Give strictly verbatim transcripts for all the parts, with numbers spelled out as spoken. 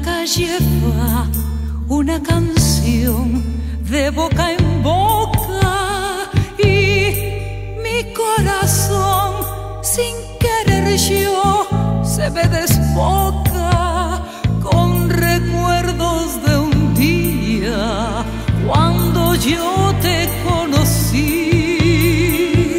calle va una canción de boca en boca y mi corazón sin querer yo se me desboca con recuerdos de un día cuando yo te conocí.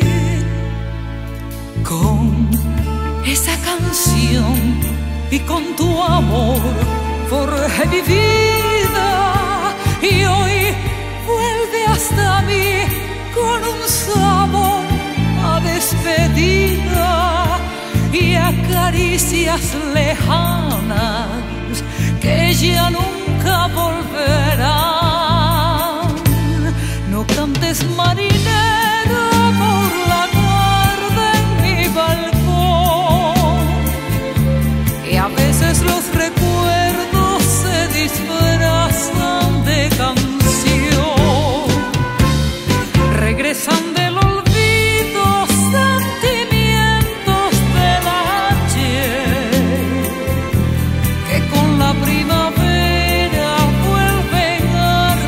Con esa canción y con tu amor forjé mi vida y hoy vuelve hasta mí con un sabor a despedida y a caricias lejanas que ya nunca volverán. No cantes, marinero, por la tarde en mi balcón, y a veces los recuerdos se disfrazan de canción, regresan del olvido sentimientos del ayer que con la primavera vuelven a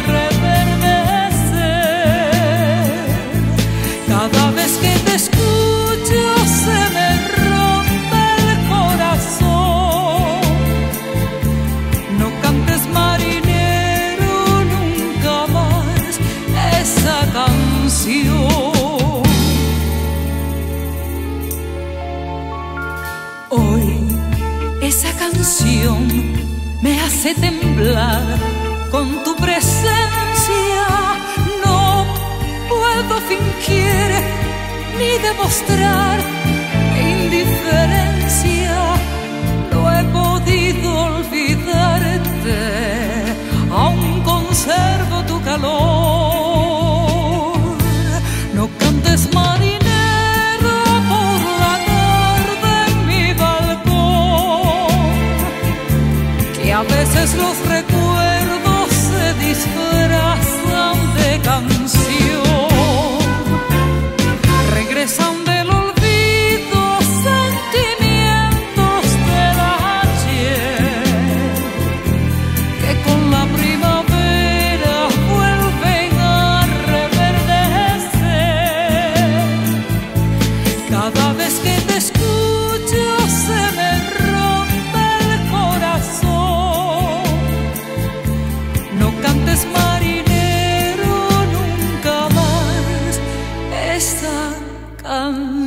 reverdecer. Cada vez que te escucho se me rompe el corazón. No cantes, marinero, nunca más esa canción. Hoy esa canción me hace temblar con tu presencia. No puedo fingir ni demostrar indiferencia. No he podido olvidarte, aún conservo tu calor. No cantes, marinero, por la tarde en mi balcón, que a veces los recuerdos se disfrazan de canción, regresan del olvido sentimientos del ayer que con la primavera vuelven a reverdecer. Cada vez que te escucho se me rompe el corazón. No cantes, marinero, nunca más esta canción.